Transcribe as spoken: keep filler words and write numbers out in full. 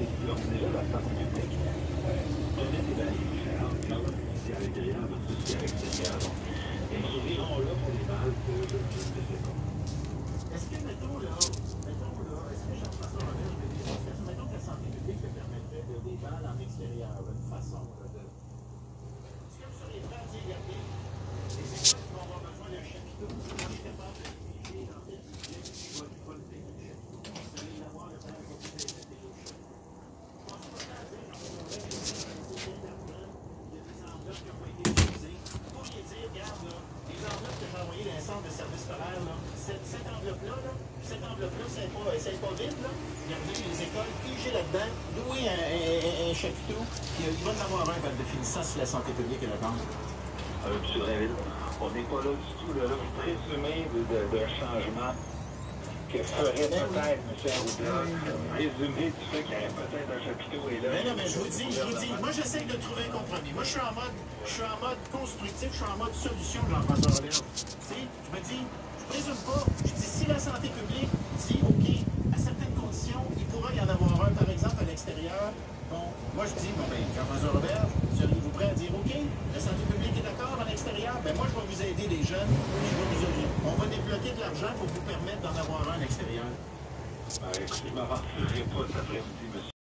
c'est là, déjà la santé publique. Donner des valeurs différentes, quand c'est à l'intérieur versus c'est à l'extérieur. Et écrivons-là pour les balles de je ne sais pas. Est-ce que, mettons, là, mettons, là, est-ce que Jean-François Robert, je vais dire, est-ce que, mettons que la santé publique te permettrait de des balles en extérieur, une façon là, de. Est-ce que vous seriez prêt à dire, regardez, les écoles vont avoir besoin d'un chapiteau, moi, je suis capable de diriger dans tel budget, je vais pas le payer le chapiteau, vous allez l'avoir le temps pour vous aider à payer le chapiteau. Je pense pas à dire, Jean-François Robert, il y a des d'argent, il y a des enveloppes qui n'ont pas été utilisées. Vous pourriez dire, regarde, là, les enveloppes que j'ai envoyées dans un centre de service scolaire, là, cette, cette enveloppe-là, là, cette enveloppe-là, c'est pas, c'est pas vide, là. Regardez les écoles, pigez là-dedans, louez un, un, un chapiteau, puis il va en avoir un de définissant si la santé publique est d'accord. Euh, M. Drainville, on n'est pas là du tout, là, là vous présumez d'un changement que ferait peut-être M. Arruda, présumé du fait qu'il y aurait peut-être un chapiteau et là. Mais non, mais je vous dis, je vous dis, moi j'essaie de trouver un compromis. Moi je suis en mode, je suis en mode constructif, je suis en mode solution, Jean-François Robert. Tu sais, je me dis, je présume pas, je dis si la santé publique dit, OK, à certaines conditions, il pourrait y en avoir un, par exemple, à l'extérieur. Bon, moi je dis, bon ben, Jean-François Robert, seriez-vous prêt à dire, OK, la santé publique est d'accord à l'extérieur, ben moi je vais vous aider les jeunes, je vais vous aider. On va débloquer de l'argent pour vous permettre d'en avoir un à l'extérieur. Ben, écoutez, je ne m'aventurerai pas cet après-midi, monsieur.